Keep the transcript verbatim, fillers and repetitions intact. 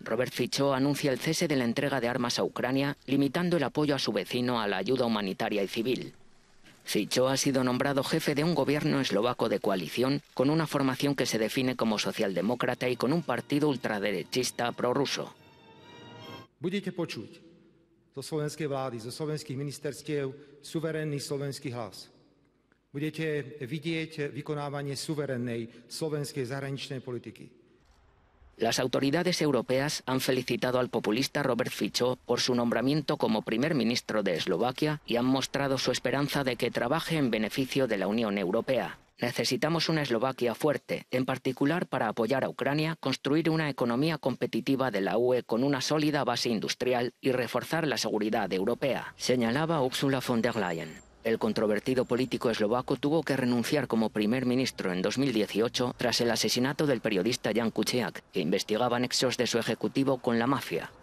Robert Fico anuncia el cese de la entrega de armas a Ucrania, limitando el apoyo a su vecino a la ayuda humanitaria y civil. Fico ha sido nombrado jefe de un gobierno eslovaco de coalición con una formación que se define como socialdemócrata y con un partido ultraderechista prorruso. Budete počuť zo slovenskej vlády, zo slovenských ministerstiev suverénny slovenský hlas. Budete vidieť vykonávanie suverénnej slovenskej zahraničnej politiky. Las autoridades europeas han felicitado al populista Robert Fico por su nombramiento como primer ministro de Eslovaquia y han mostrado su esperanza de que trabaje en beneficio de la Unión Europea. Necesitamos una Eslovaquia fuerte, en particular para apoyar a Ucrania, construir una economía competitiva de la U E con una sólida base industrial y reforzar la seguridad europea, señalaba Ursula von der Leyen. El controvertido político eslovaco tuvo que renunciar como primer ministro en dos mil dieciocho tras el asesinato del periodista Jan Kuciak, que investigaba nexos de su ejecutivo con la mafia.